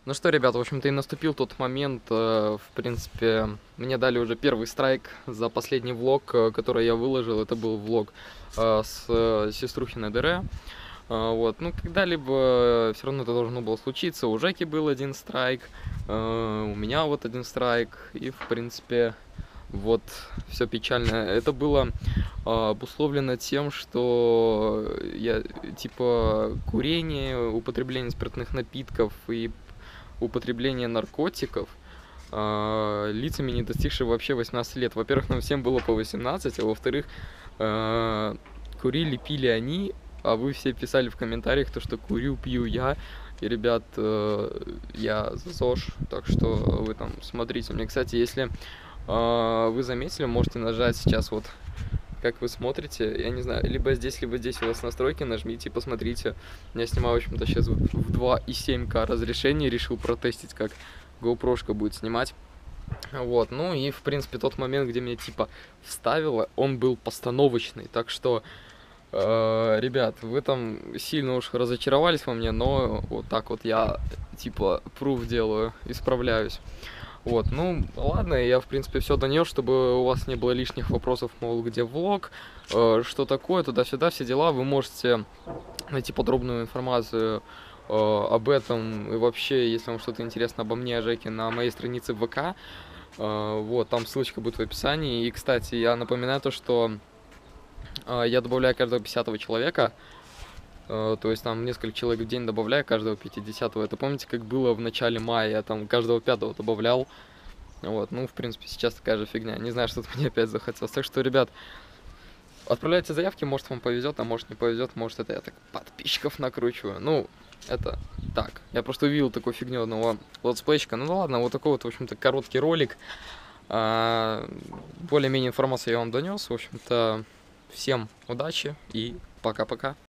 Ну что, ребята, в общем-то и наступил тот момент, в принципе, мне дали уже первый страйк за последний влог, который я выложил. Это был влог с Сеструхиной ДР. Вот, ну, когда-либо все равно это должно было случиться. У Жеки был один страйк, у меня вот один страйк, и, в принципе, вот, все печально. Это было обусловлено тем, что я, типа, курение, употребление спиртных напитков и употребление наркотиков лицами, не достигшими вообще 18 лет. Во-первых, нам всем было по 18, а во-вторых, курили, пили они, а вы все писали в комментариях то, что курю, пью я. И, ребят, я за ЗОЖ, так что вы там смотрите. Мне, кстати, если вы заметили, можете нажать сейчас вот, как вы смотрите, я не знаю, либо здесь у вас настройки, нажмите и посмотрите. Я снимаю, в общем-то, сейчас в 2,7К разрешение, решил протестить, как GoPro-шка будет снимать. Вот, ну и, в принципе, тот момент, где меня, типа, вставило, он был постановочный, так что, ребят, вы там сильно уж разочаровались во мне, но вот так вот я, типа, пруф делаю, исправляюсь. Вот, ну, ладно, я, в принципе, все донес, чтобы у вас не было лишних вопросов, мол, где влог, что такое, туда-сюда, все дела. Вы можете найти подробную информацию об этом и вообще, если вам что-то интересно обо мне, о Жеке, на моей странице в ВК. Вот, там ссылочка будет в описании. И, кстати, я напоминаю то, что я добавляю каждого 50-го человека. То есть там несколько человек в день добавляю, каждого 50-го. Это помните, как было в начале мая, я там каждого 5-го добавлял. Вот, ну, в принципе, сейчас такая же фигня. Не знаю, что-то мне опять захотелось. Так что, ребят, отправляйте заявки, может вам повезет, а может не повезет, может это я так подписчиков накручиваю. Ну, это так. Я просто увидел такую фигню одного летсплейщика. Ну ладно, вот такой вот, в общем-то, короткий ролик. Более-менее информацию я вам донес. В общем-то, всем удачи и пока-пока.